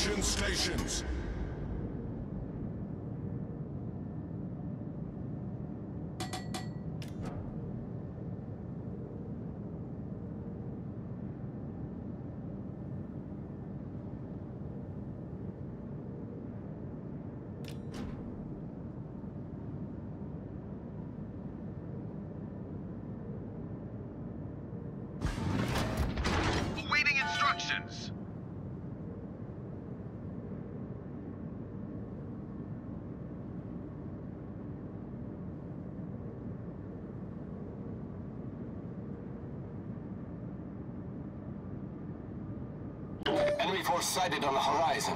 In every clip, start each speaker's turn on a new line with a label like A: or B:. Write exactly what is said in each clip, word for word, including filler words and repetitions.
A: Formation stations.
B: Awaiting instructions.
C: Enemy force sighted on the horizon.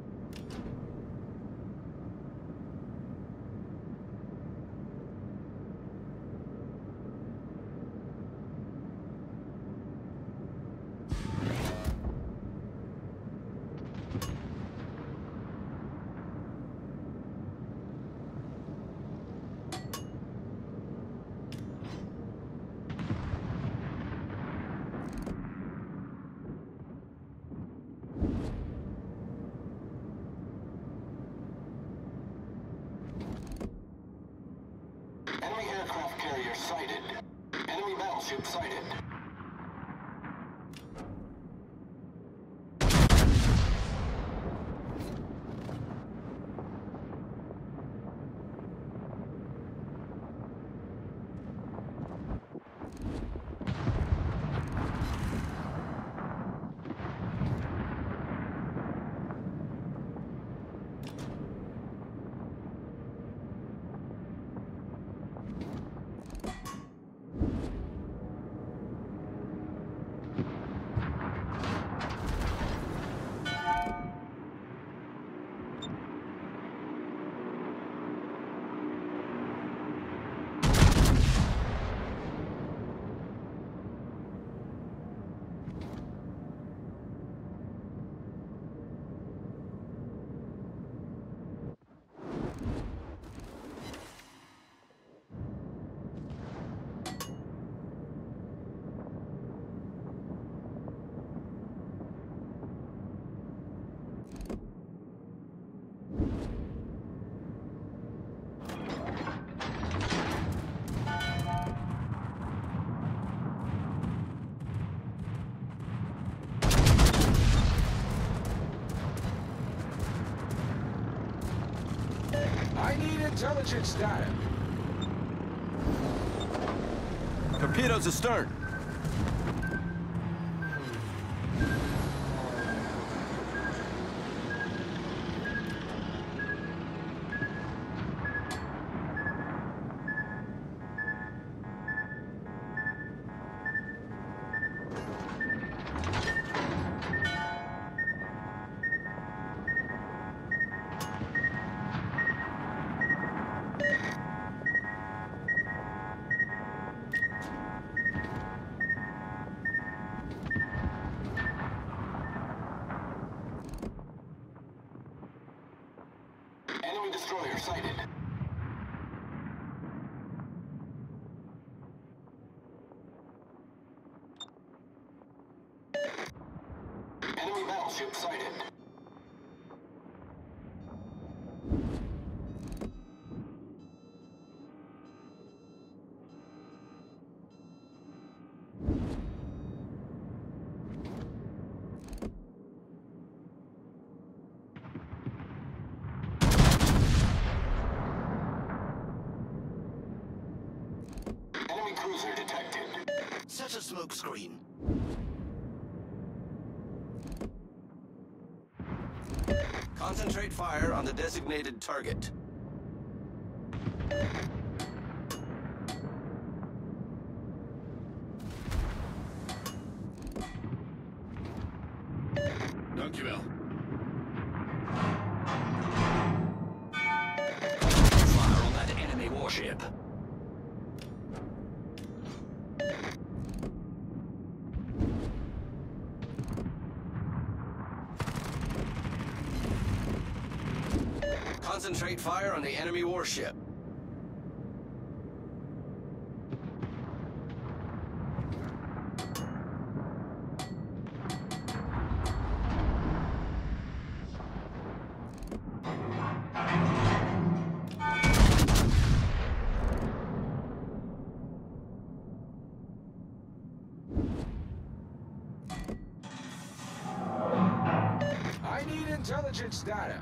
C: Enemy aircraft carrier sighted. Enemy battleship sighted.
D: I need intelligence data.
E: Torpedoes astern.
C: Enemy destroyer sighted. Enemy battleship sighted. Enemy cruiser detected.
B: Set a smoke screen.
E: Concentrate fire on the designated target.
B: Dankjewel.
E: Fire on that enemy warship. Concentrate fire on the enemy warship.
D: intelligence data.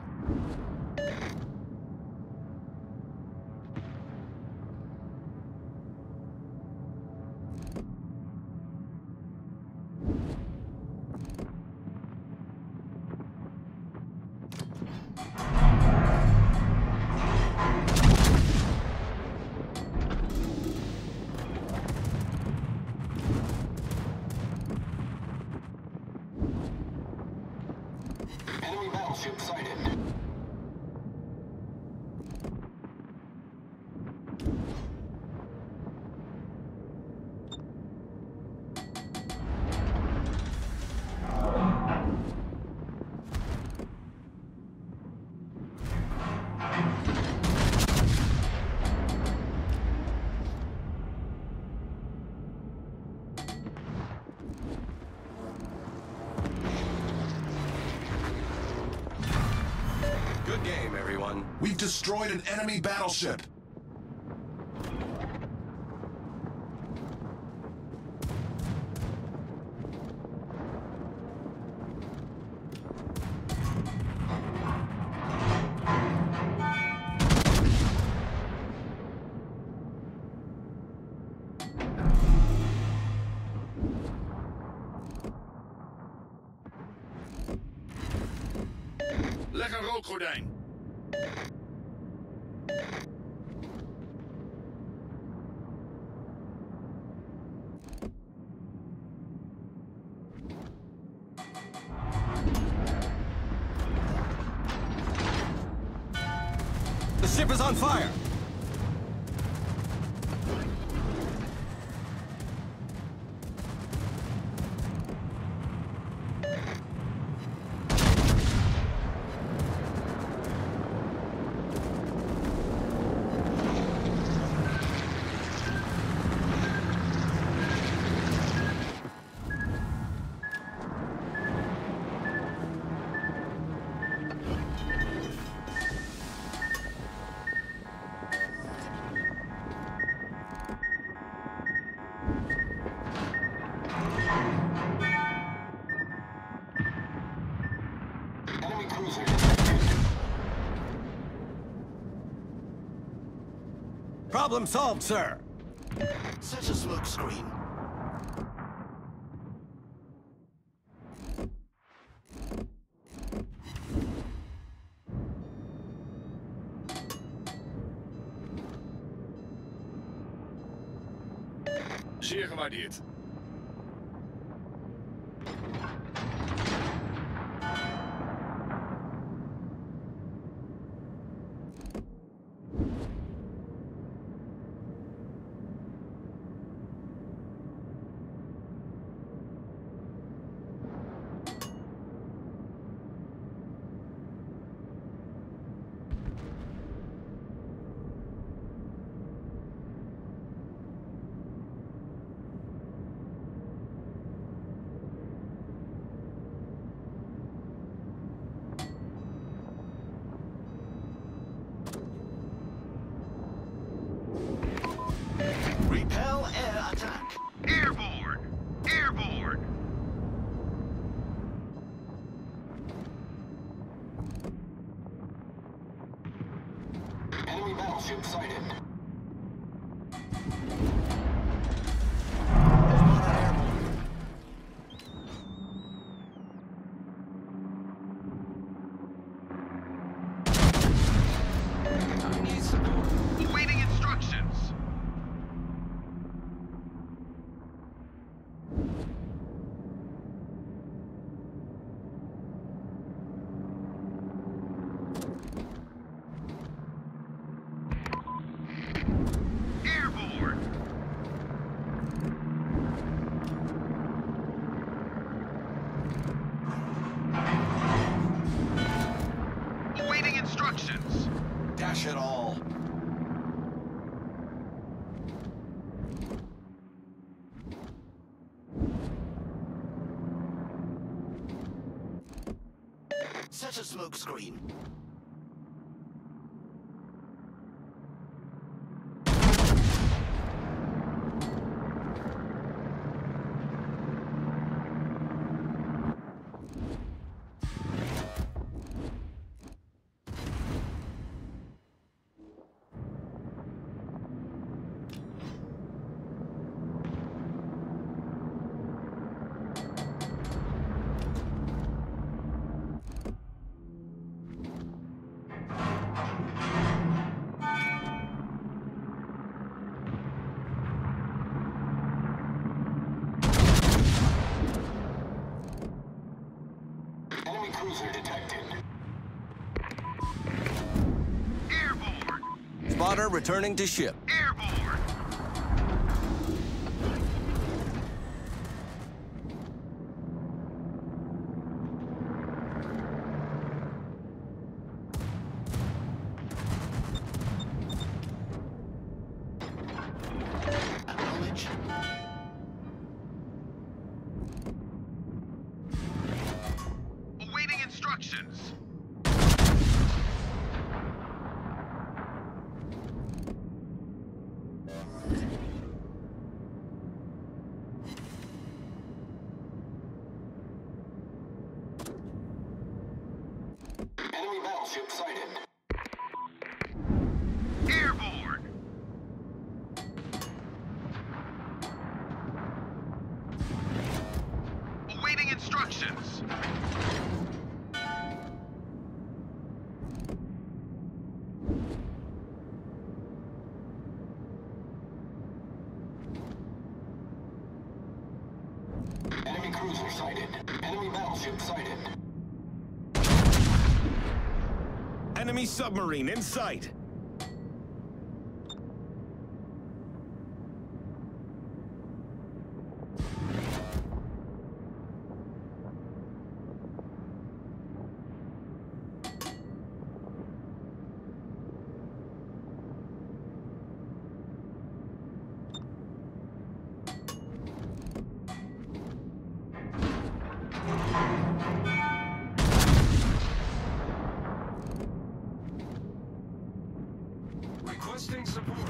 C: Enemy battleship sighted.
E: Good game, everyone.
A: We've destroyed an enemy battleship.
B: Leg een rookgordijn.
E: The ship is on fire!
C: Enemy cruiser detected.
E: Problem solved, sir.
B: Set a smoke screen. Zeer gewaardeerd. Repel air attack. Airborne! Airborne!
C: Enemy battleship sighted.
B: I need support. Awaiting instructions. Airborne! Awaiting instructions.
E: Dash it all.
B: Set a smoke screen.
C: cruiser detected.
B: Airborne!
E: Spotter returning to ship.
B: Airborne!
C: Acknowledged.
B: Awaiting instructions.
C: Enemy battleship sighted.
B: Airborne! Awaiting instructions.
C: Enemy cruiser sighted. Enemy battleship sighted.
F: Enemy submarine in sight.
D: Requesting support.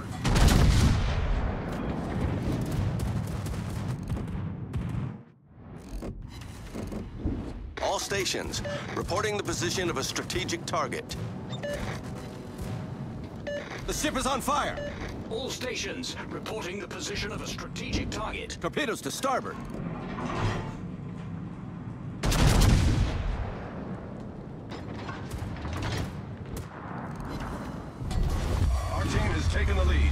E: All stations, reporting the position of a strategic target. The ship is on fire!
G: All stations, reporting the position of a strategic target.
E: Torpedoes to starboard.
F: Our team has taken the lead.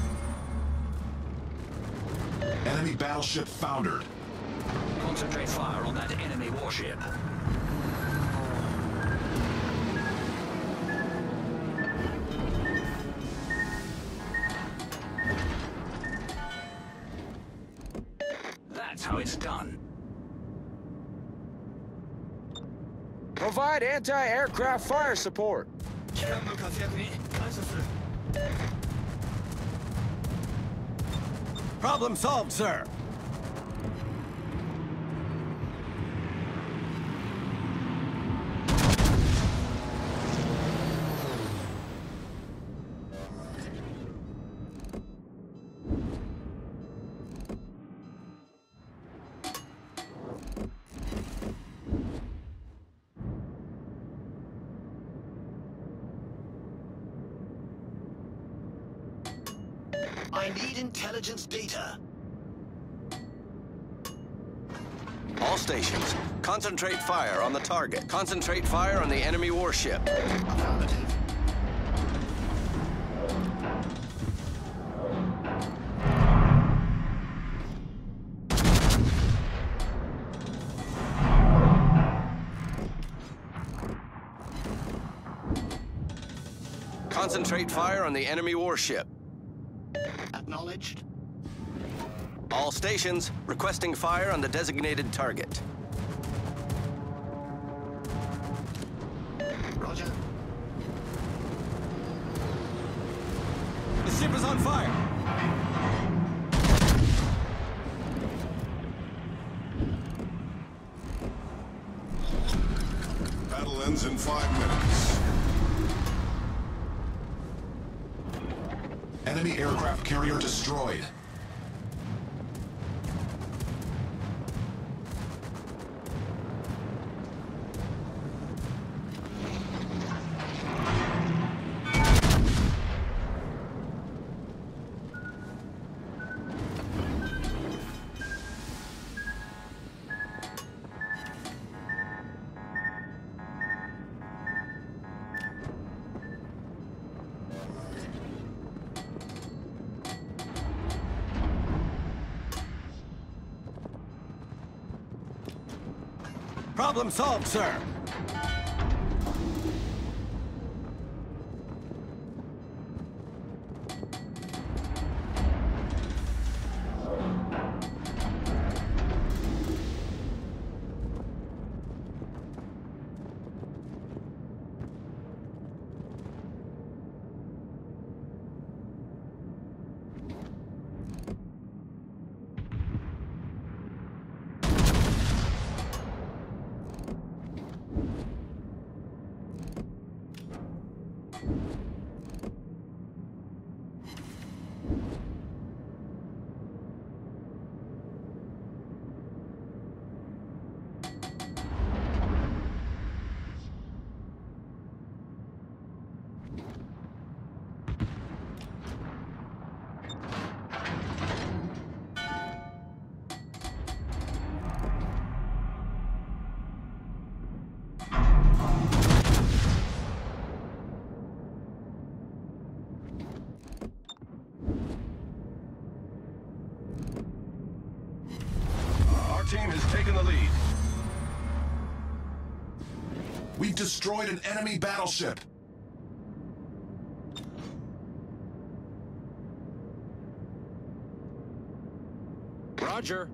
A: Enemy battleship foundered.
G: Concentrate fire on that enemy warship. That's how it's done.
D: Provide anti-aircraft fire support.
E: Problem solved, sir.
B: I need intelligence data.
E: All stations, concentrate fire on the target. Concentrate fire on the enemy warship.
B: Affirmative.
E: Concentrate fire on the enemy warship.
B: Acknowledged.
E: All stations, requesting fire on the designated target.
B: Roger.
E: The ship is on fire!
A: Battle ends in five minutes. Enemy aircraft carrier destroyed.
E: Problem solved, sir.
F: team has taken the lead.
A: We've destroyed an enemy battleship.
D: Roger.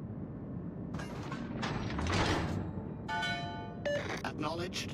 B: Acknowledged.